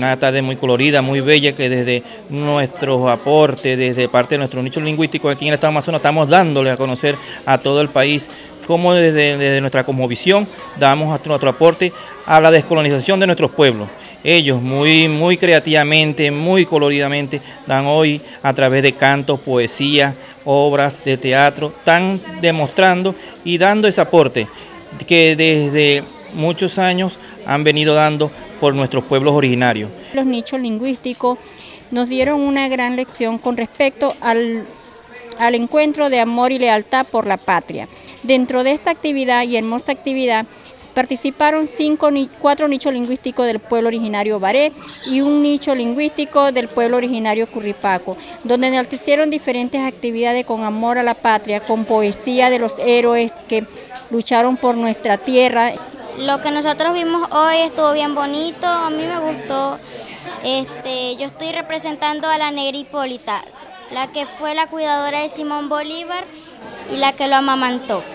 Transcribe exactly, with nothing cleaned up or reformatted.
una tarde muy colorida, muy bella, que desde nuestros aportes, desde parte de nuestro nicho lingüístico aquí en el estado Amazonas, estamos dándole a conocer a todo el país cómo desde, desde nuestra cosmovisión damos nuestro aporte a la descolonización de nuestros pueblos. Ellos muy, muy creativamente, muy coloridamente, dan hoy a través de cantos, poesía, obras de teatro, están demostrando y dando ese aporte que desde muchos años han venido dando por nuestros pueblos originarios. Los nichos lingüísticos nos dieron una gran lección con respecto al, al encuentro de amor y lealtad por la patria. Dentro de esta actividad y hermosa actividad participaron cinco, cuatro nichos lingüísticos del pueblo originario Baré y un nicho lingüístico del pueblo originario Curripaco, donde enaltecieron diferentes actividades con amor a la patria, con poesía de los héroes que lucharon por nuestra tierra. Lo que nosotros vimos hoy estuvo bien bonito, a mí me gustó. Este, yo estoy representando a la negra Hipólita, la que fue la cuidadora de Simón Bolívar y la que lo amamantó.